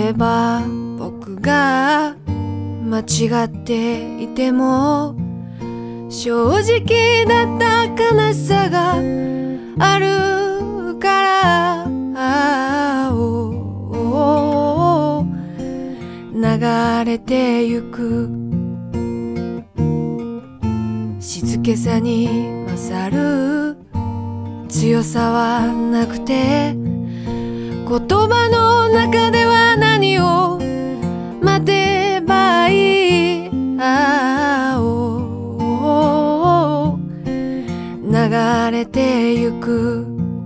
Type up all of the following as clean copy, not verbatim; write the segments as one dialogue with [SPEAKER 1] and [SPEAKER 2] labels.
[SPEAKER 1] えば僕が間違っていても正直だった悲しさがあるから流れてゆく静けさに勝る強さはなくて言葉の中では何を待てばいい流れてゆく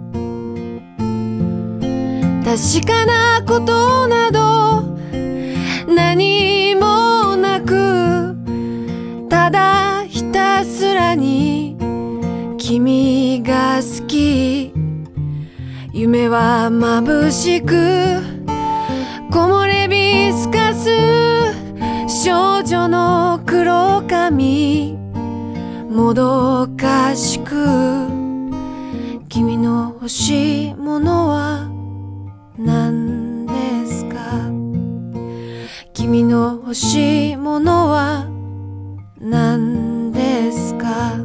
[SPEAKER 1] 確かなことなど何もなくただひたすらに君が好き夢は眩しく木漏れ日透かす少女の黒髪もどかしく君の欲しいものは何ですか君の欲しいものは何ですか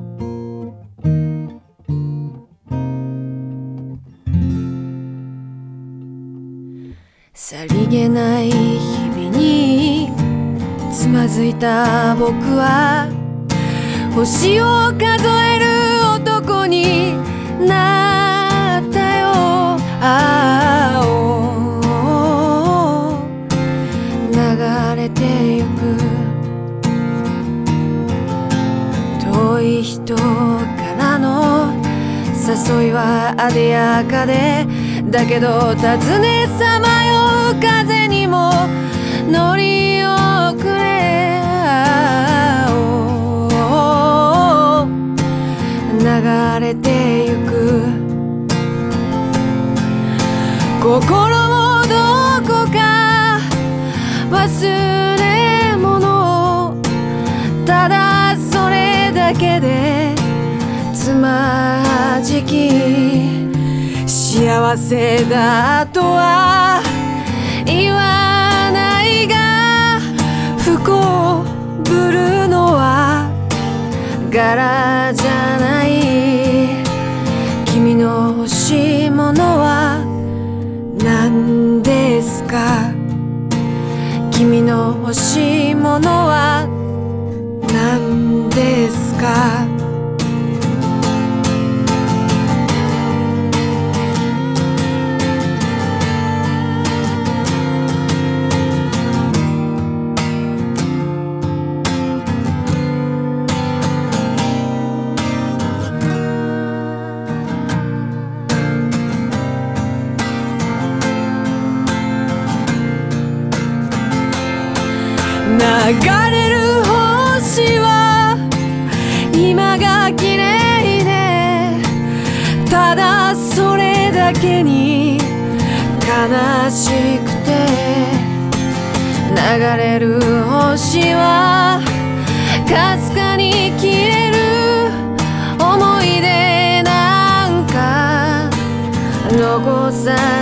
[SPEAKER 1] さりげない日々につまずいた僕は星を数える男になったよ流れてゆく遠い人からの誘いはあでやかでだけど尋ねさまよう風にも乗り遅れ流れてゆく心もどこか忘れ物ただそれだけでつまじき幸せだとは言わないが不幸ぶるのは柄じゃない君の欲しいものは何ですか君の欲しいものは何ですか流れる星は今が綺麗でただそれだけに悲しくて流れる星はかすかに消える思い出なんか残さ